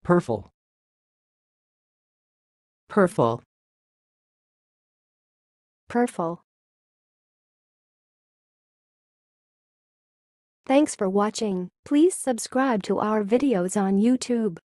purfle, purfle, purfle. Thanks for watching. Please subscribe to our videos on YouTube.